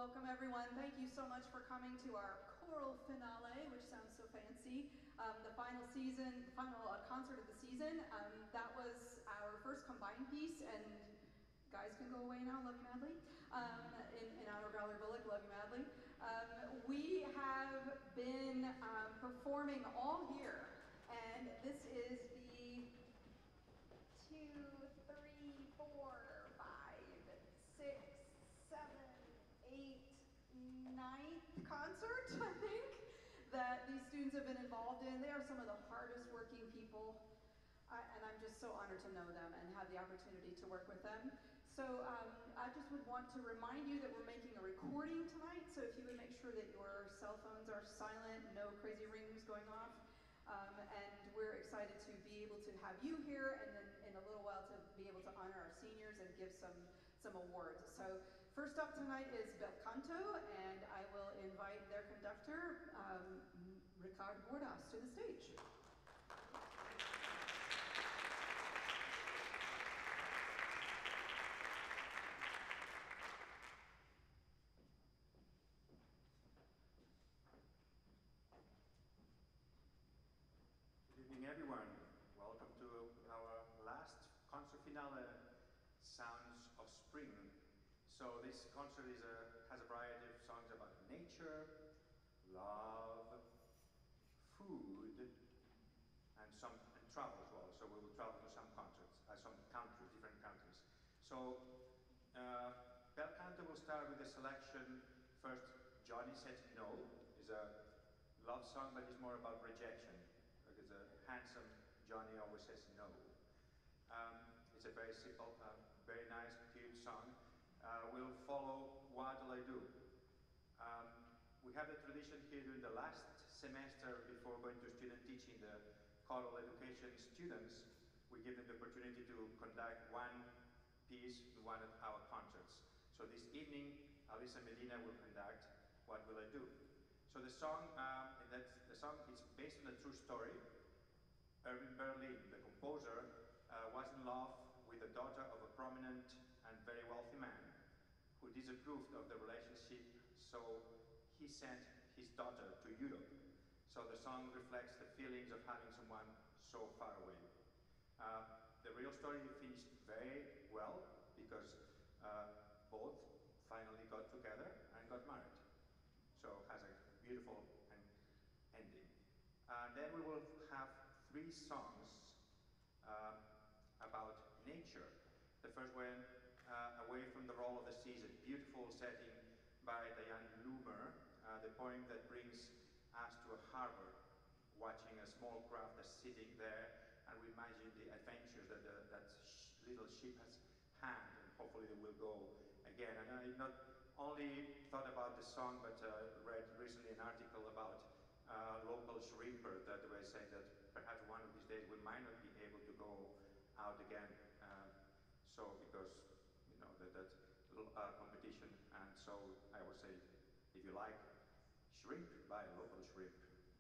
Welcome everyone. Thank you so much for coming to our choral finale, which sounds so fancy. The final concert of the season. That was our first combined piece, and guys can go away now, love you madly. In honor of Valerie Bullock, love you madly. We have been performing all year, and this is the 2, 3, 4, 5, 6, 7, 8, 9th concert, I think, that these students have been involved in. They are some of the hardest working people, and I'm just so honored to know them and have the opportunity to work with them. So I just would want to remind you that we're making a recording tonight, so if you would make sure that your cell phones are silent, no crazy rings going off. And we're excited to be able to have you here, and then in a little while to be able to honor our seniors and give some awards. So first up tonight is Bel Canto, and I will invite their conductor, Ricard Borders, to the stage. Good evening, everyone. Welcome to our last concert finale, Sounds of Spring. So this concert has a variety of songs about nature, love, food, and travel as well. So we will travel to some concerts, some countries, different countries. So Bel Canto will start with a selection. First, Johnny Said No is a love song, but it's more about rejection. Because a handsome Johnny always says no. It's a very simple, very nice, cute song. We'll follow What'll I Do? We have the tradition here during the last semester before going to student teaching, the choral education students, we give them the opportunity to conduct one piece in one of our concerts. So this evening, Alisa Medina will conduct What Will I Do? So the song, is based on a true story. Irving Berlin, the composer, was in love with the daughter of a prominent and very wealthy man who disapproved of the relationship, so he sent his daughter to Europe. So the song reflects the feelings of having someone so far away. The real story finished very well because both finally got together and got married. So it has a beautiful ending. Then we will have 3 songs about nature. The first one, Away from the Roll of the Seas, a beautiful setting by Diane Loomer, the poem that brings us to a harbor, watching a small craft that's sitting there, and we imagine the adventures that that little ship has had, and hopefully they will go again. And I not only thought about the song, but read recently an article about local shrimper that were saying that perhaps one of these days we might not be able to go out again. So because you know that competition, and so I would say, if you like shrimp, buy local shrimp.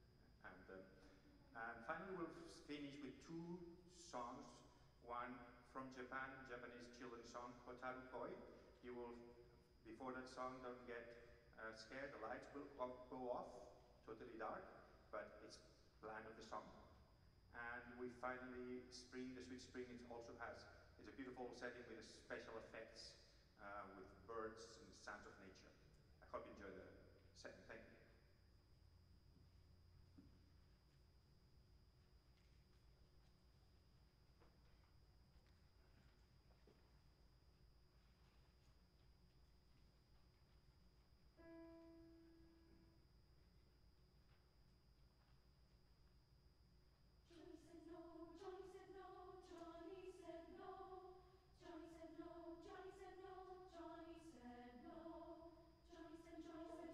And finally we'll finish with 2 songs. One from Japan, Japanese children's song, Hotaru Koi. You will, before that song, don't get scared, the lights will go off, totally dark, but it's planned of the song. And we finally, Spring, the Sweet Spring, it also has, it's a beautiful setting with special effects, with birds and sounds of nature. I hope you enjoy the setting. Thank you. Johnny said no, Johnny said no, Johnny said no. Johnny said no, Johnny said no, Johnny said no. Johnny said, Johnny said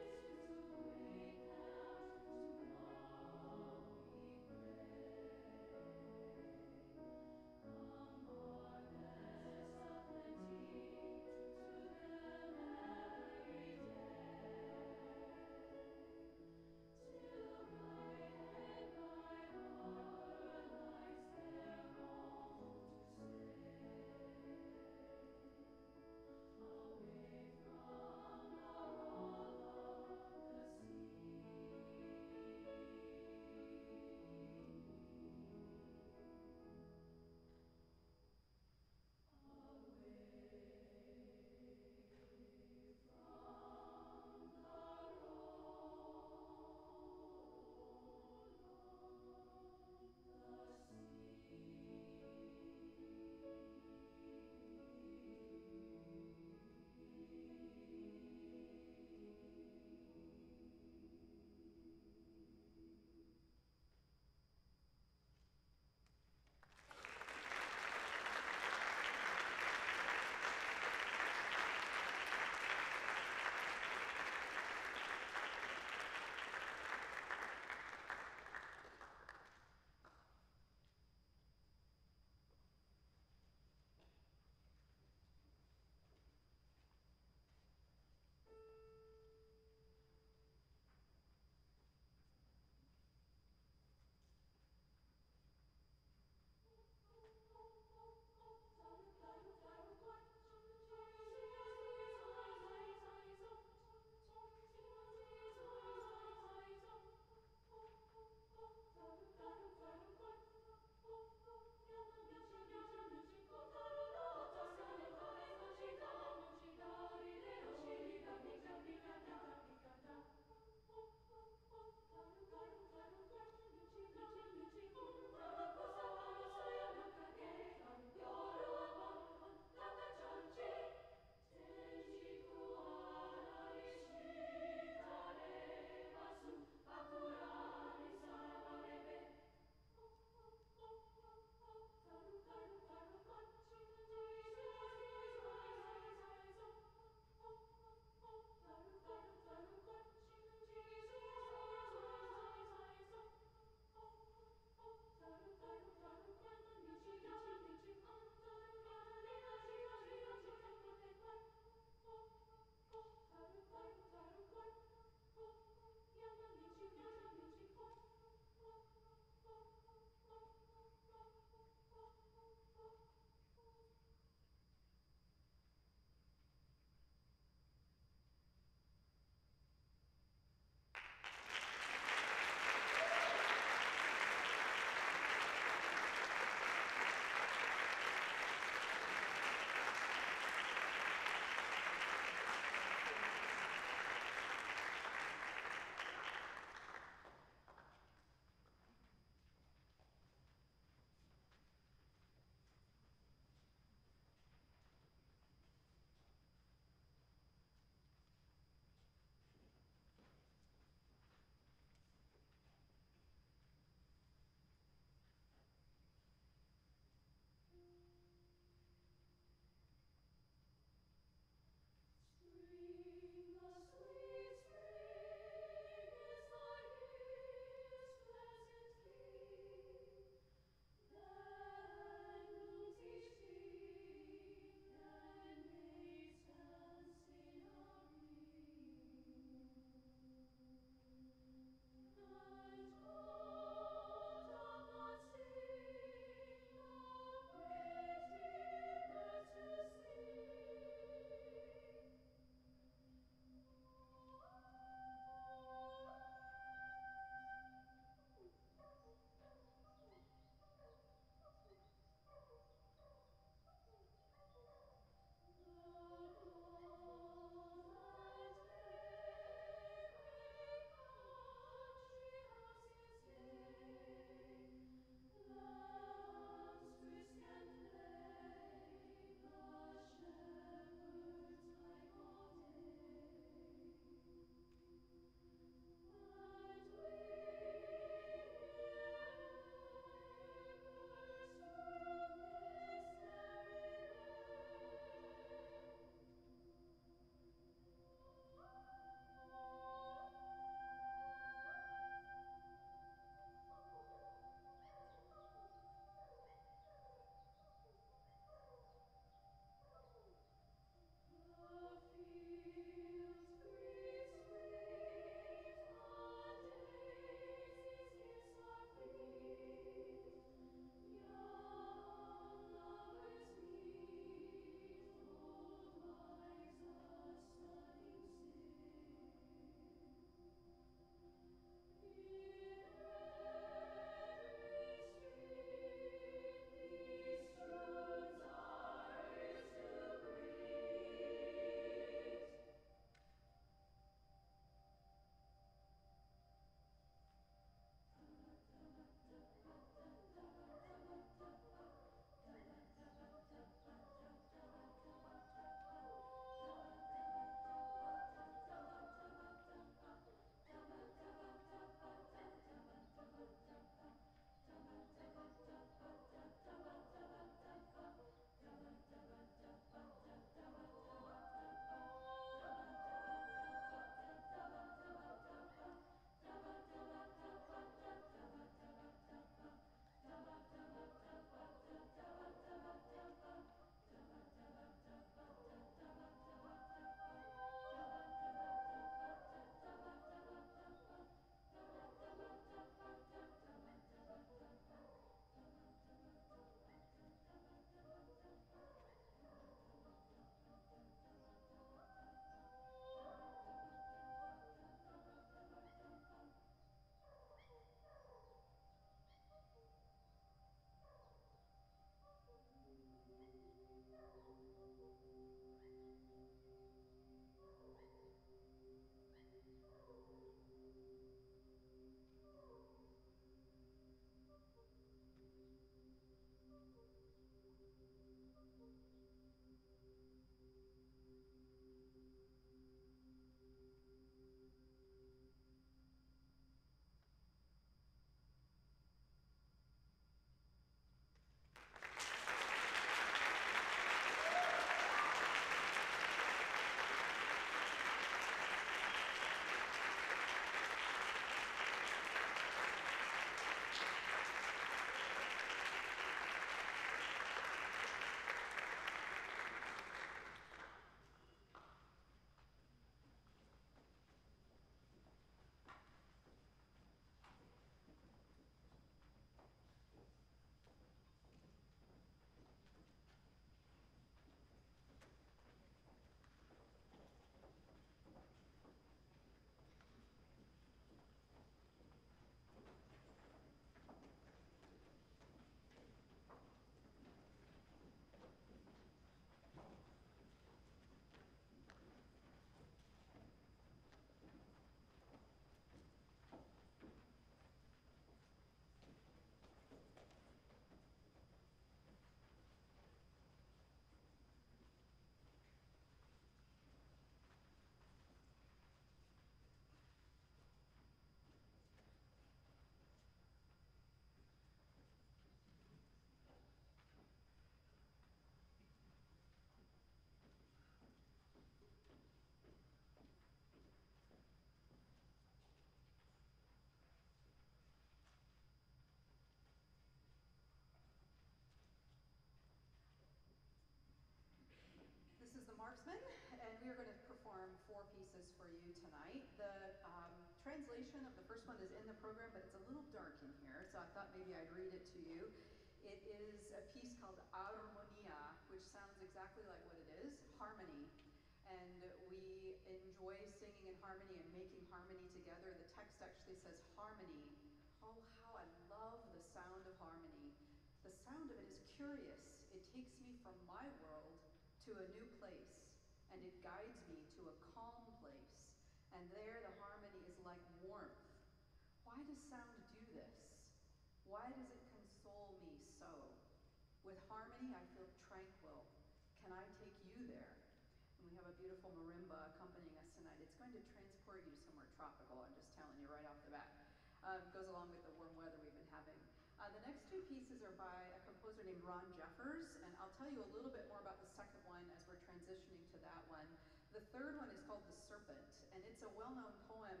do tonight. The translation of the first one is in the program, but it's a little dark in here, so I thought maybe I'd read it to you. It is a piece called Armonia, which sounds exactly like what it is, harmony. And we enjoy singing in harmony and making harmony together. The text actually says harmony. Oh, how I love the sound of harmony. The sound of it is curious. It takes me from my world to a new place, and it guides me to a calm place. And there the harmony is like warmth. Why does sound do this? Why does it console me so? With harmony, I feel tranquil. Can I take you there? And we have a beautiful marimba accompanying us tonight. It's going to transport you somewhere tropical, I'm just telling you right off the bat. Goes along with the warm weather we've been having. The next two pieces are by a composer named Ron Jeffers, and I'll tell you a little bit more about the second one as we're transitioning to that one. The third one is called The Serpent, and it's a well-known poem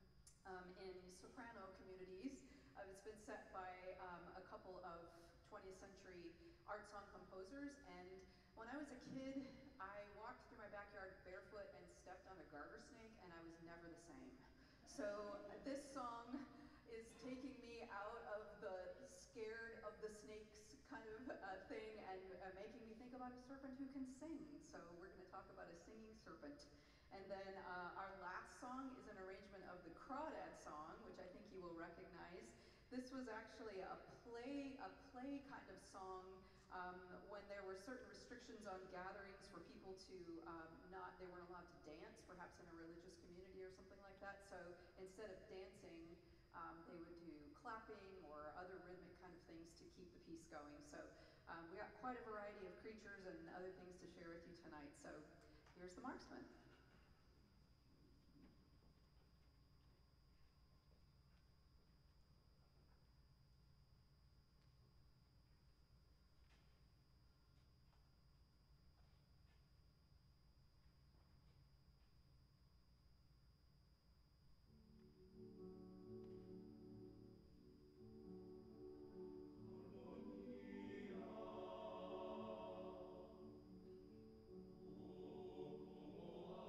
in soprano communities. It's been set by a couple of 20th century art song composers, and when I was a kid, I walked through my backyard barefoot and stepped on a garter snake, and I was never the same. So this song is taking me out of the scared of the snakes kind of thing and making me think about a serpent who can sing. So we're going to talk about a singing serpent. And then our last song is an arrangement of the Crawdad song, which I think you will recognize. This was actually a play kind of song when there were certain restrictions on gatherings for people to they weren't allowed to dance, perhaps in a religious community or something like that. So instead of dancing, they would do clapping or other rhythmic kind of things to keep the piece going. So we got quite a variety of creatures and other things to share with you tonight. So here's the Marquesmen. Harmonia.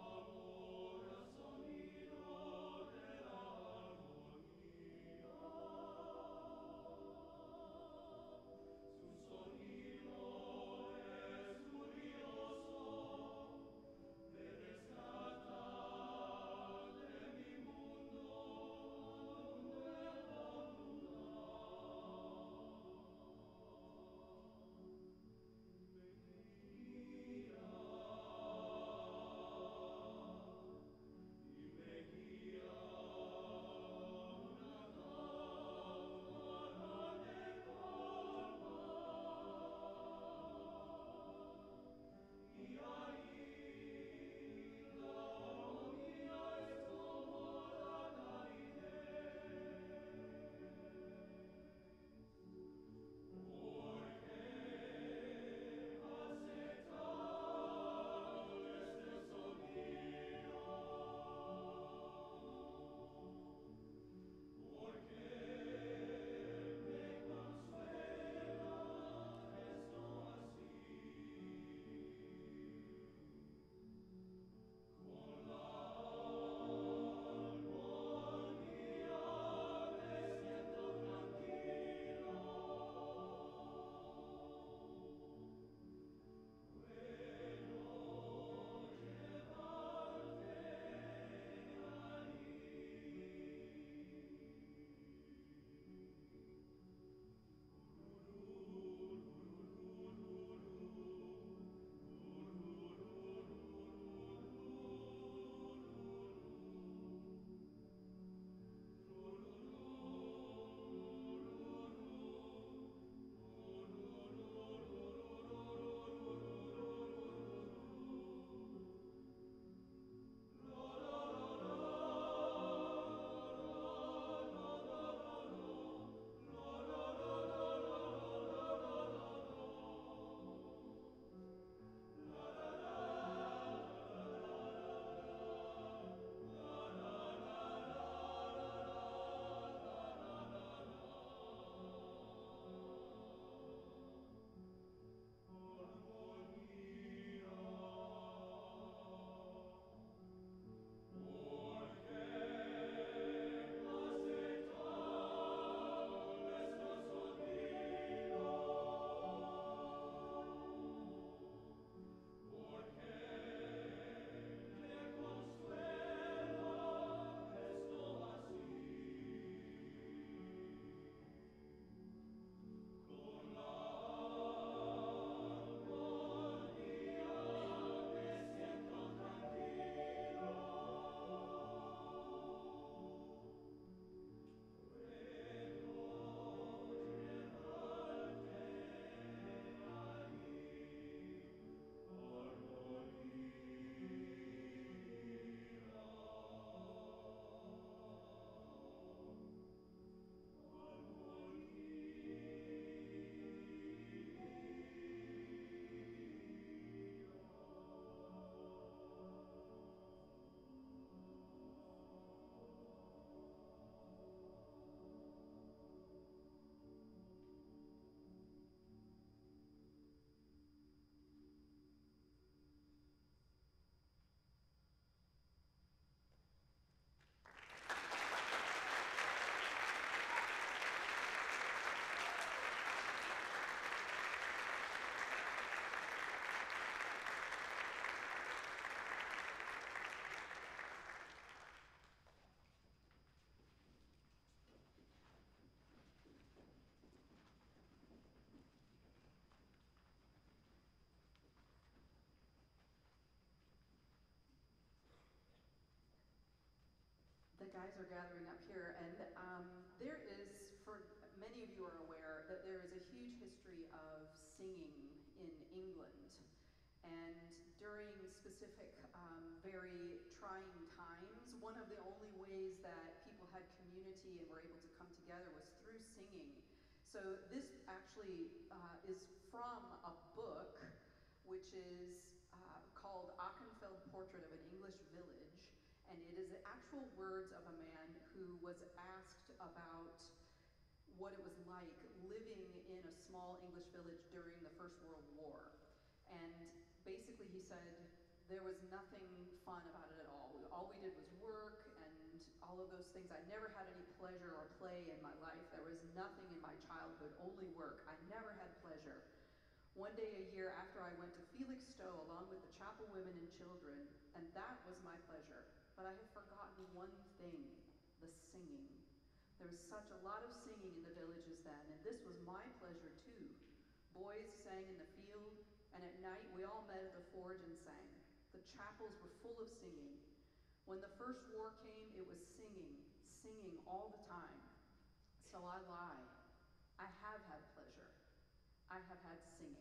guys are gathering up here, and there is, for many of you are aware, that there is a huge history of singing in England. And during specific, very trying times, one of the only ways that people had community and were able to come together was through singing. So this actually is from a book which is called Ockenfeld Portrait of an English Village, and it is the actual words of a man who was asked about what it was like living in a small English village during the First World War. And basically he said there was nothing fun about it at all. All we did was work and all of those things. I never had any pleasure or play in my life. There was nothing in my childhood, only work. I never had pleasure. One day a year after I went to Felixstowe along with the chapel women and children, and that was my pleasure. But I have forgotten one thing, the singing. There was such a lot of singing in the villages then, and this was my pleasure too. Boys sang in the field, and at night we all met at the forge and sang. The chapels were full of singing. When the First War came, it was singing, singing all the time. So I lie. I have had pleasure. I have had singing.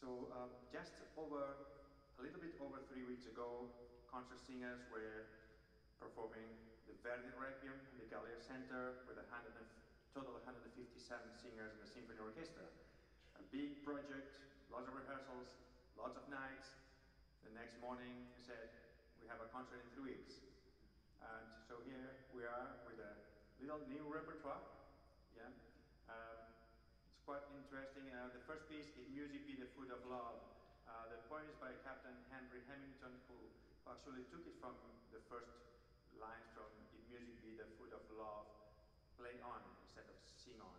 So just a little bit over 3 weeks ago, concert singers were performing the Verdi Requiem in the Gallier Center with total 157 singers and a symphony orchestra. A big project, lots of rehearsals, lots of nights. The next morning we said, we have a concert in 3 weeks. And so here we are with a little new repertoire. Yeah. It's quite interesting. The first piece, "In Music Be the Food of Love." The poem is by Captain Henry Hamilton, who actually took it from the first lines from "In Music Be the Food of Love," play on instead of sing on.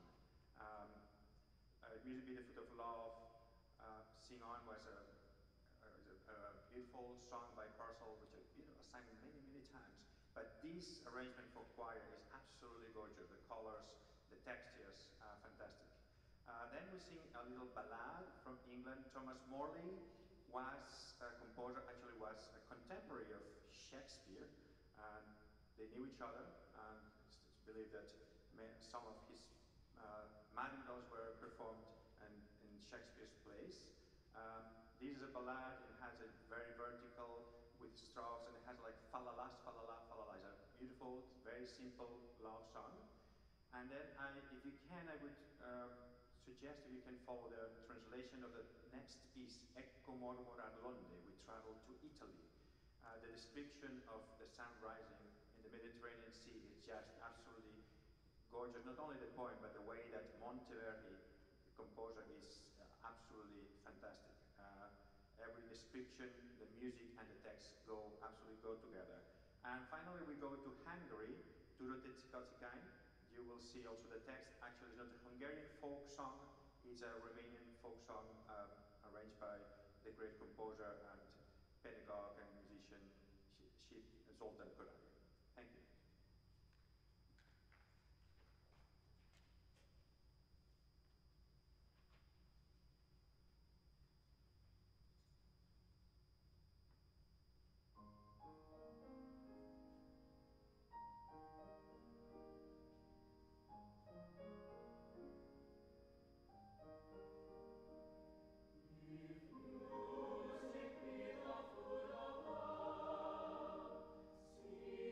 "Music Be the Food of Love," sing on was a beautiful song by Purcell, which I sang many times. But this arrangement for choir is absolutely gorgeous. The colors, the textures are fantastic. Then we sing a little ballad from England. Thomas Morley was a composer, actually was a contemporary of Shakespeare. They knew each other, and it's believed that some of his madrigals were performed in Shakespeare's plays. This is a ballad, and has a very vertical with strofes, and it has like fa-la-la, fa-la-la, fa-la-la. It's a beautiful, very simple love song. And then, if you can, I would suggest if you can follow the translation of the next piece, "Ecco mormora l'onde," "We travel to Italy." The description of the sun rising in the Mediterranean Sea is just absolutely gorgeous. Not only the poem, but the way that Monteverdi, the composer, is absolutely fantastic. Every description, the music and the text absolutely go together. And finally we go to Hungary, "Tudod Kocikain." You will see also the text. Actually, it's not a Hungarian folk song, it's a Romanian folk song arranged by the great composer and pedagogue and musician Zoltán Kodály. Thank you. Music be the food of love,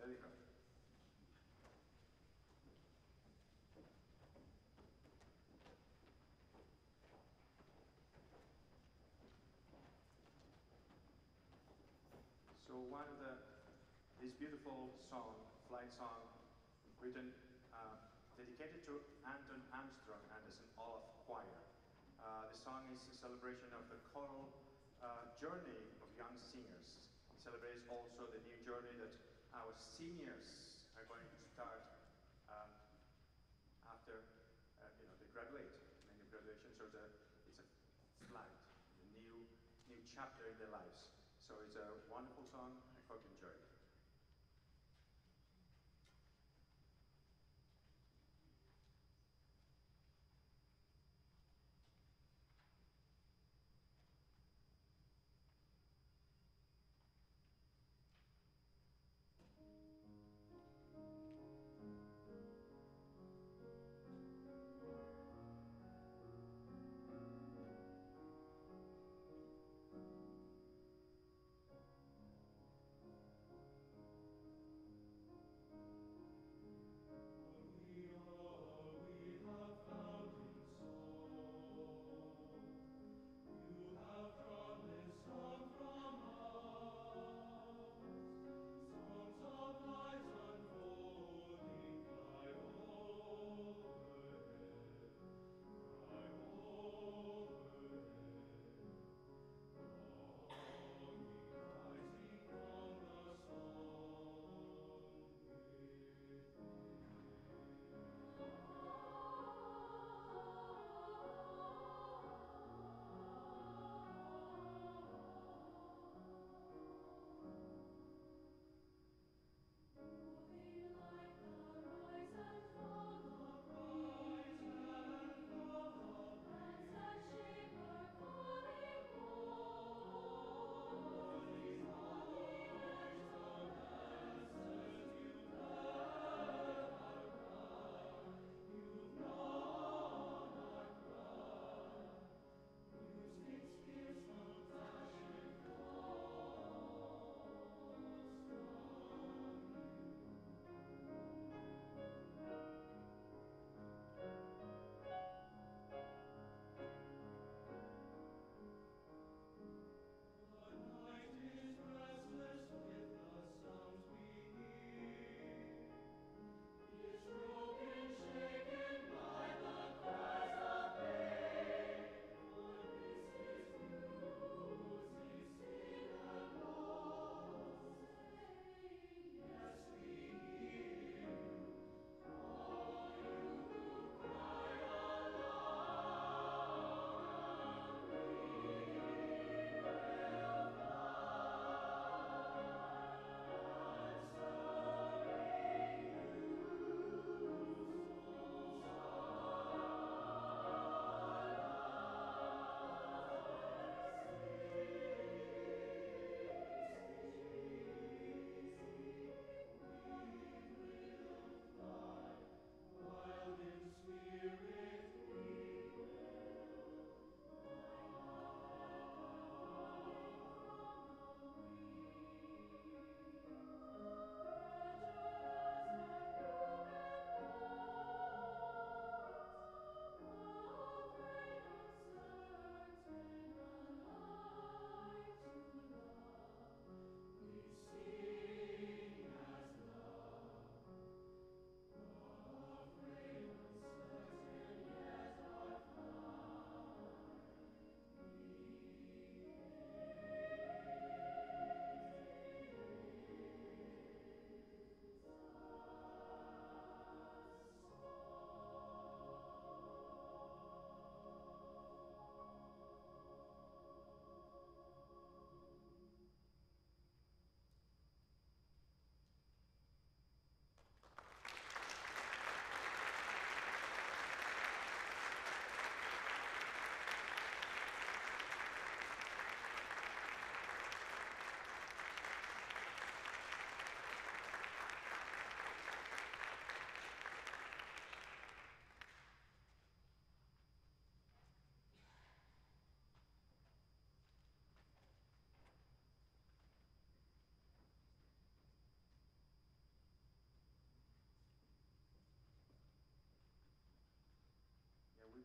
There you go. So one of this beautiful song, flight song, written, dedicated to Anton Armstrong and the St. Olaf Choir. The song is a celebration of the choral journey of young singers. It celebrates also the new journey that our seniors are going to start after they graduate, many graduation. So it's a flight, a new chapter in their lives. So it's a wonderful song. I hope you enjoy it.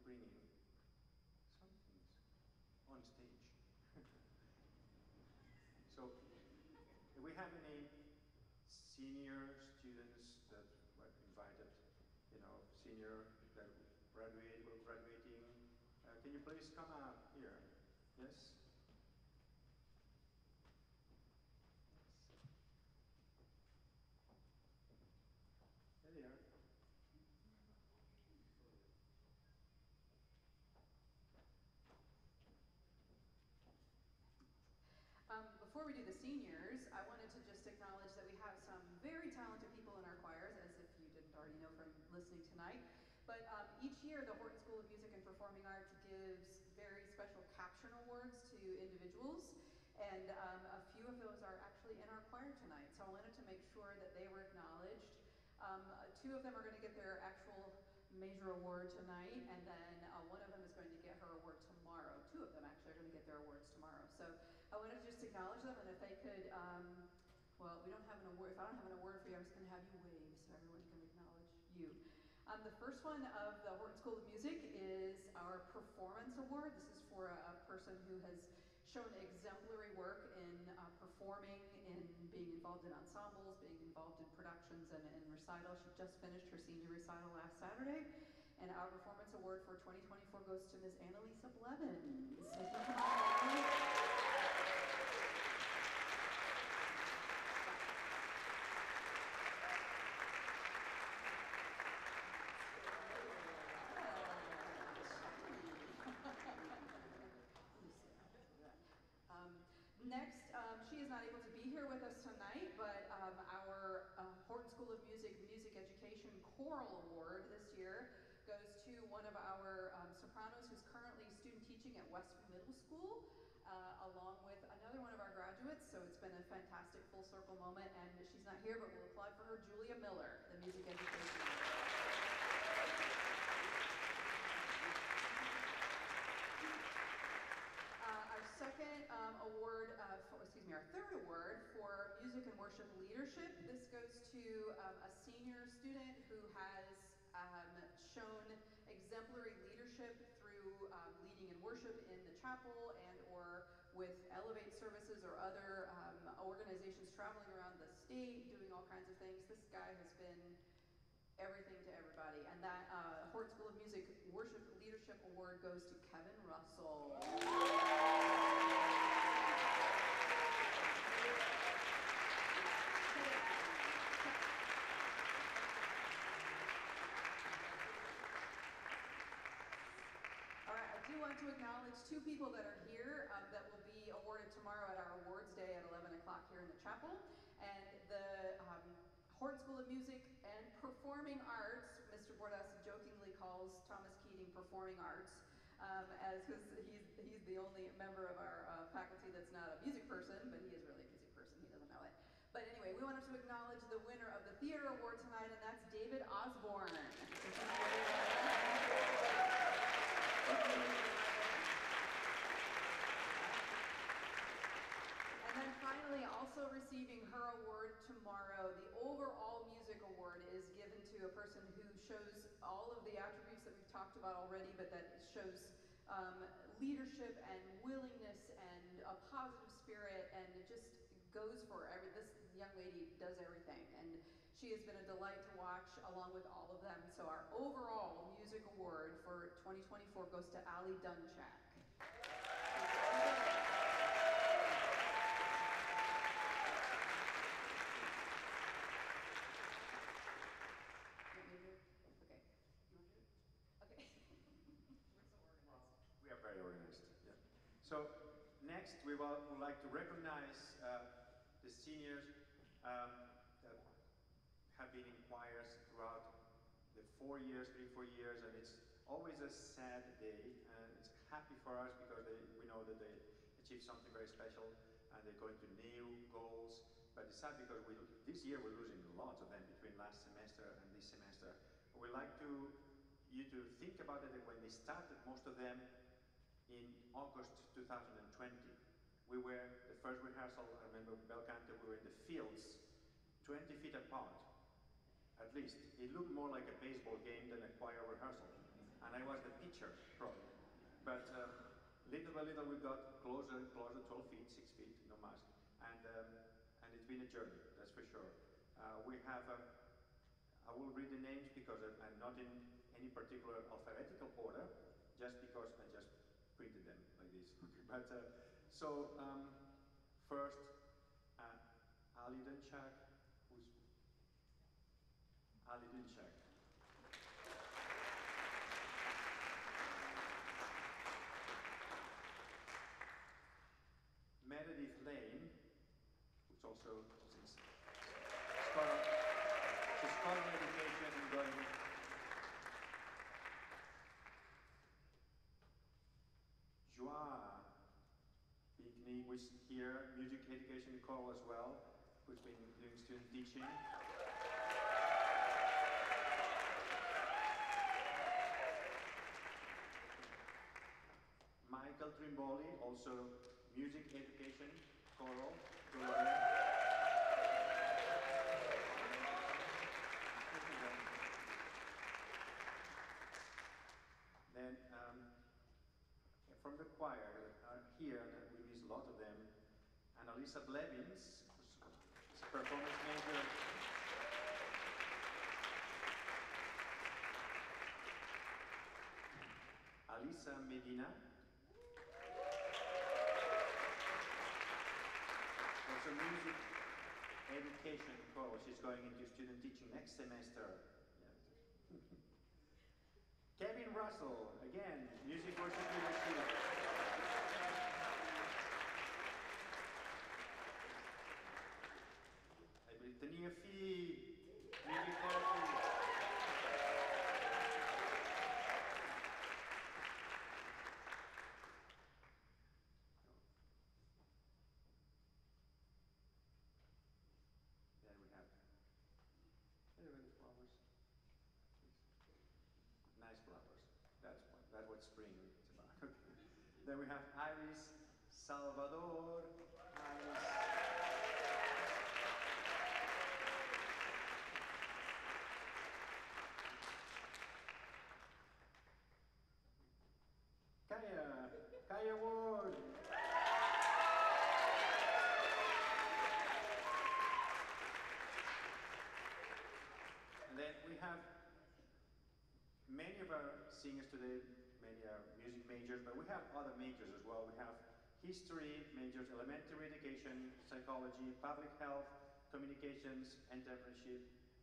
bringing some things on stage. So, do we have any senior students that were invited, you know, senior that were graduating? Can you please come out here? Yes? There they are. Before we do the seniors, I wanted to just acknowledge that we have some very talented people in our choirs, as if you didn't already know from listening tonight. But each year, the Horton School of Music and Performing Arts gives very special caption awards to individuals, and a few of those are actually in our choir tonight. So I wanted to make sure that they were acknowledged. Two of them are going to get their actual major award tonight, and then one of them is going to get her award tomorrow. Two of them actually are going to get their awards tomorrow. So I wanted to just acknowledge them, and if they could, well, we don't have an award. If I don't have an award for you, I'm just going to have you wave so everyone can acknowledge you. The first one of the Horton School of Music is our Performance Award. This is for a person who has shown exemplary work in performing, in being involved in ensembles, being involved in productions and in recitals. She just finished her senior recital last Saturday. And our Performance Award for 2024 goes to Ms. Annalisa Blevins. So next, she is not able to be here with us tonight, but our Horton School of Music Music Education Choral Award this year goes to one of our sopranos who's currently student teaching at Western Middle School, along with another one of our graduates. So it's been a fantastic full circle moment, and she's not here, but we'll applaud for her, Julia Miller, the Music Education Award. Second award, our third award for music and worship leadership. This goes to a senior student who has shown exemplary leadership through leading in worship in the chapel and or with Elevate services or other organizations traveling around the state, doing all kinds of things. This guy has been everything to everybody. And that Horton School of Music Worship Leadership Award goes to Kevin Russell. To acknowledge two people that are here that will be awarded tomorrow at our awards day at 11 o'clock here in the chapel. And the Horton School of Music and Performing Arts, Mr. Borders jokingly calls Thomas Keating Performing Arts, as because he's the only member of our faculty that's not a music person, but he is really a music person, he doesn't know it. But anyway, we wanted to acknowledge the winner of the theater award tonight, and that's David Osborne. And then finally, also receiving her award tomorrow, the overall music award is given to a person who shows all of the attributes that we've talked about already, but that shows leadership and willingness and a positive spirit, and it just goes for this young lady does everything, and she has been a delight to watch along with all of them. So our overall music award for 2024 goes to Ali Dunchak. We are very organized. Yeah. So next we would like to recognize the seniors that have been in choirs throughout the 4 years, 3-4 years, and it's always a sad day, and it's happy for us because we know that they achieved something very special and they're going to new goals. But it's sad because this year we're losing lots of them between last semester and this semester. We'd like you to think about it when they started, most of them, in August 2020. We were, the first rehearsal, I remember Bel Canto, we were in the fields, 20 feet apart, at least. It looked more like a baseball game than a choir rehearsal. and I was the pitcher, probably. But little by little, we got closer and closer, 12 feet, 6 feet, no mask, and it's been a journey, that's for sure. We have, I will read the names because I'm not in any particular alphabetical order, just because I just printed them like this. But first, Ali Dunchak, who's Ali Dunchak. Meredith Lane, who's also she's scholar education and going. Joa Picnic, who's here, music education choral as well, who's been doing student teaching. Michael Trimboli, also music education choral. Then from the choir here, and we miss a lot of them, Annalisa Blevins, who's a performance major. Alisa Medina, also music education choral. She's going into student teaching next semester. Yes. Kevin Russell, again, music worship leadership. Tania Fee, music therapy. Then we have, the flowers. Nice flowers. That's what spring is about. Okay. Then we have Iris Salvador. Iris. Kaya Ward. And then we have many of our singers today, many are music majors, but we have other majors as well. We have history majors, elementary education, psychology, public health, communications, entrepreneurship.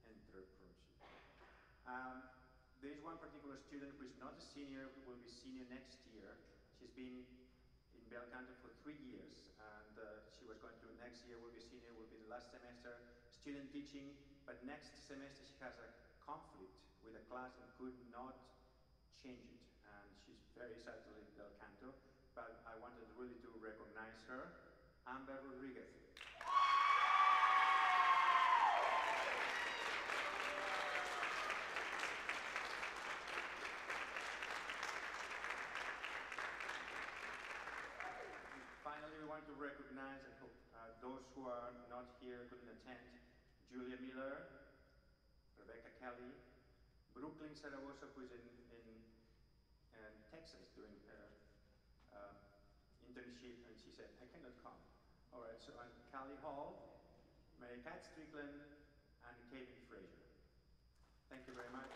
There is one particular student who is not a senior, who will be senior next year. She's been in Bel Canto for 3 years, and she was going to, next year will be senior, will be the last semester, student teaching, but next semester she has a conflict with a class and could not change it. And she's very excited to leave Bel Canto, but I wanted really to recognize her. Amber Rodriguez. Finally, we want to recognize, I hope those who are not here couldn't attend, Julia Miller, Rebecca Kelly, Brooklyn Saragosa, who's in Texas doing her internship, and she said, I cannot come. All right, so I'm Callie Hall, Mary Kat Strickland, and Kevin Fraser. Thank you very much.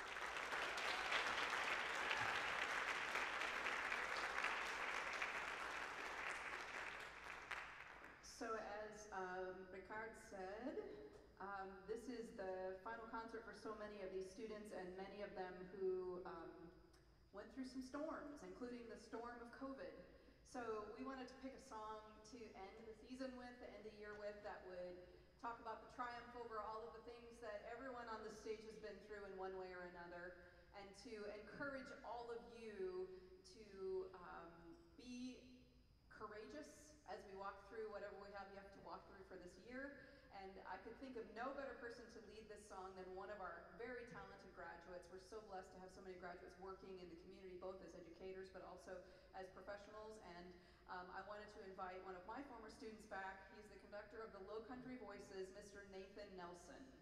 So as Ricard said, this is the final concert for so many of these students, and many of them who went through some storms, including the storm of COVID. So we wanted to pick a song to end the season with, to end the year with, that would talk about the triumph over all of the things that everyone on this stage has been through in one way or another, and to encourage all of you to be courageous as we walk through whatever we have to walk through for this year. And I could think of no better person to lead this song than one of our very talented graduates. We're so blessed to have so many graduates working in the community, both as educators but also as professionals. And I wanted to invite one of my former students back. He's the conductor of the Low Country Voices, Mr. Nathan Nelson.